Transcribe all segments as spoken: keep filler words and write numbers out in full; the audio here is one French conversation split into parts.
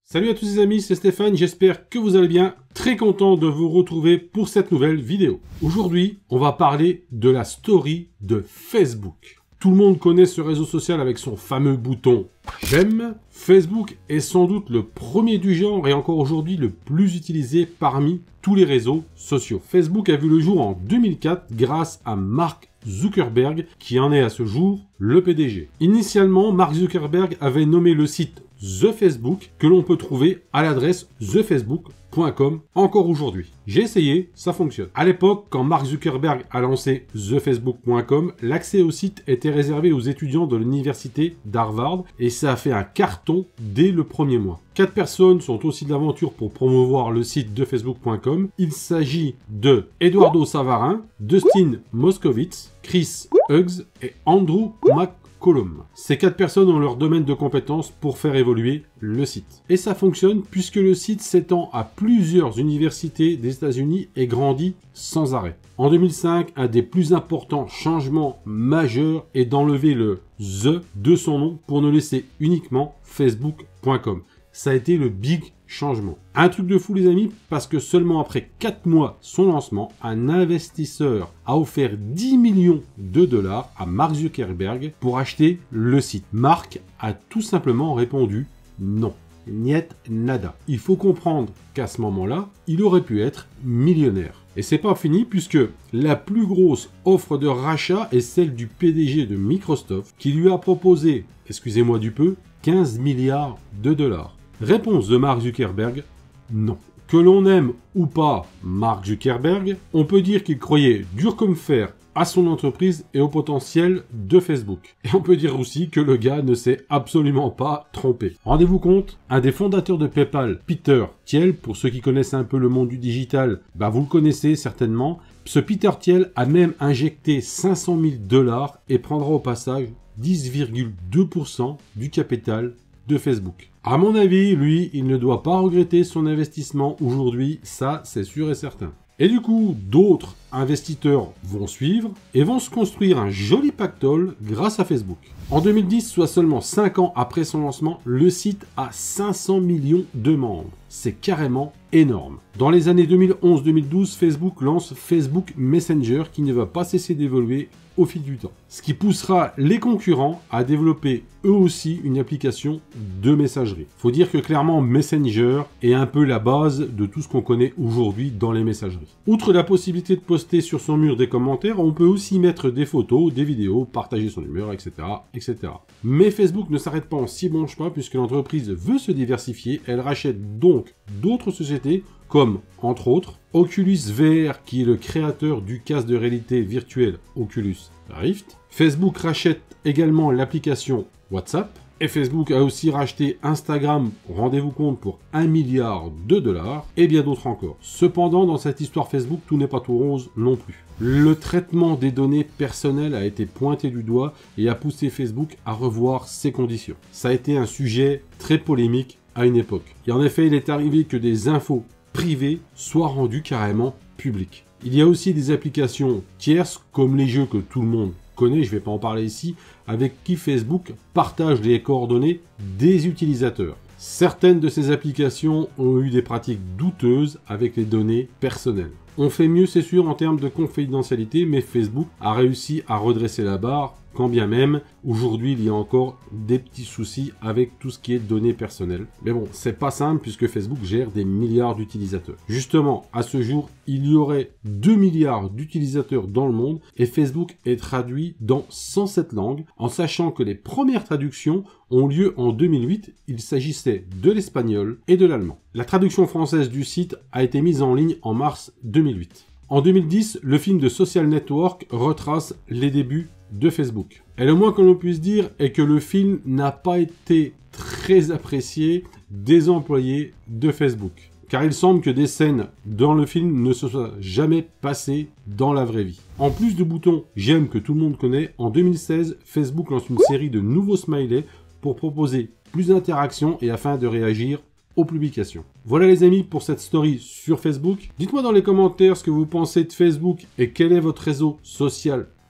Salut à tous les amis, c'est Stéphane, j'espère que vous allez bien. Très content de vous retrouver pour cette nouvelle vidéo. Aujourd'hui, on va parler de la story de Facebook. Tout le monde connaît ce réseau social avec son fameux bouton j'aime. Facebook est sans doute le premier du genre et encore aujourd'hui le plus utilisé parmi tous les réseaux sociaux. Facebook a vu le jour en deux mille quatre grâce à Mark Zuckerberg qui en est à ce jour le P D G. Initialement, Mark Zuckerberg avait nommé le site The Facebook que l'on peut trouver à l'adresse the facebook point com encore aujourd'hui. J'ai essayé, ça fonctionne. À l'époque, quand Mark Zuckerberg a lancé the facebook point com, l'accès au site était réservé aux étudiants de l'université d'Harvard et ça a fait un carton dès le premier mois. Quatre personnes sont aussi de l'aventure pour promouvoir le site the facebook point com. Il s'agit de Eduardo Savarin, Dustin Moskovitz, Chris Hughes et Andrew McCollum. Ces quatre personnes ont leur domaine de compétences pour faire évoluer le site. Et ça fonctionne puisque le site s'étend à plusieurs universités des États-Unis et grandit sans arrêt. En deux mille cinq, un des plus importants changements majeurs est d'enlever le « the » de son nom pour ne laisser uniquement facebook point com. Ça a été le big changement. Un truc de fou les amis, parce que seulement après quatre mois son lancement, un investisseur a offert dix millions de dollars à Mark Zuckerberg pour acheter le site. Mark a tout simplement répondu non. Niet nada. Il faut comprendre qu'à ce moment-là, il aurait pu être millionnaire. Et c'est pas fini puisque la plus grosse offre de rachat est celle du P D G de Microsoft qui lui a proposé, excusez-moi du peu, quinze milliards de dollars. Réponse de Mark Zuckerberg, non. Que l'on aime ou pas Mark Zuckerberg, on peut dire qu'il croyait dur comme fer à son entreprise et au potentiel de Facebook. Et on peut dire aussi que le gars ne s'est absolument pas trompé. Rendez-vous compte, un des fondateurs de PayPal, Peter Thiel, pour ceux qui connaissent un peu le monde du digital, bah vous le connaissez certainement, ce Peter Thiel a même injecté cinq cent mille dollars et prendra au passage dix virgule deux pour cent du capital de Facebook. À mon avis, lui, il ne doit pas regretter son investissement aujourd'hui, ça c'est sûr et certain. Et du coup, d'autres investisseurs vont suivre et vont se construire un joli pactole grâce à Facebook. En deux mille dix, soit seulement cinq ans après son lancement, le site a cinq cents millions de membres. C'est carrément énorme. Dans les années deux mille onze deux mille douze, Facebook lance Facebook Messenger qui ne va pas cesser d'évoluer au fil du temps. Ce qui poussera les concurrents à développer eux aussi une application de messagerie. Faut dire que clairement Messenger est un peu la base de tout ce qu'on connaît aujourd'hui dans les messageries. Outre la possibilité de poster sur son mur des commentaires, on peut aussi mettre des photos, des vidéos, partager son humeur, et cetera, et cetera. Mais Facebook ne s'arrête pas en si bon chemin puisque l'entreprise veut se diversifier. Elle rachète donc d'autres sociétés comme, entre autres, Oculus V R qui est le créateur du casque de réalité virtuelle Oculus Rift. Facebook rachète également l'application WhatsApp. Et Facebook a aussi racheté Instagram, rendez-vous compte, pour un milliard de dollars, et bien d'autres encore. Cependant, dans cette histoire Facebook, tout n'est pas tout rose non plus. Le traitement des données personnelles a été pointé du doigt et a poussé Facebook à revoir ses conditions. Ça a été un sujet très polémique à une époque. Et en effet, il est arrivé que des infos privées soient rendues carrément publiques. Il y a aussi des applications tierces, comme les jeux que tout le monde connaît, je ne vais pas en parler ici, avec qui Facebook partage les coordonnées des utilisateurs. Certaines de ces applications ont eu des pratiques douteuses avec les données personnelles. On fait mieux, c'est sûr, en termes de confidentialité, mais Facebook a réussi à redresser la barre, quand bien même, aujourd'hui, il y a encore des petits soucis avec tout ce qui est données personnelles. Mais bon, c'est pas simple puisque Facebook gère des milliards d'utilisateurs. Justement, à ce jour, il y aurait deux milliards d'utilisateurs dans le monde et Facebook est traduit dans cent sept langues, en sachant que les premières traductions ont lieu en deux mille huit. Il s'agissait de l'espagnol et de l'allemand. La traduction française du site a été mise en ligne en mars deux mille huit. En deux mille dix, le film de Social Network retrace les débuts de Facebook. Et le moins que l'on puisse dire est que le film n'a pas été très apprécié des employés de Facebook. Car il semble que des scènes dans le film ne se soient jamais passées dans la vraie vie. En plus du bouton j'aime que tout le monde connaît, en deux mille seize, Facebook lance une série de nouveaux smileys pour proposer plus d'interactions et afin de réagir aux publications. Voilà les amis pour cette story sur Facebook. Dites-moi dans les commentaires ce que vous pensez de Facebook et quel est votre réseau social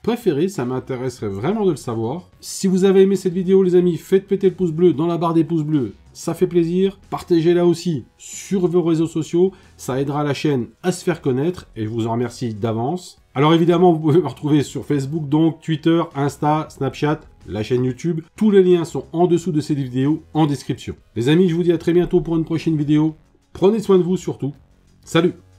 préféré, ça m'intéresserait vraiment de le savoir. Si vous avez aimé cette vidéo les amis, faites péter le pouce bleu dans la barre des pouces bleus, ça fait plaisir. Partagez-la aussi sur vos réseaux sociaux, ça aidera la chaîne à se faire connaître et je vous en remercie d'avance. Alors évidemment, vous pouvez me retrouver sur Facebook, donc Twitter, Insta, Snapchat, la chaîne YouTube. Tous les liens sont en dessous de cette vidéo, en description. Les amis, je vous dis à très bientôt pour une prochaine vidéo. Prenez soin de vous surtout. Salut!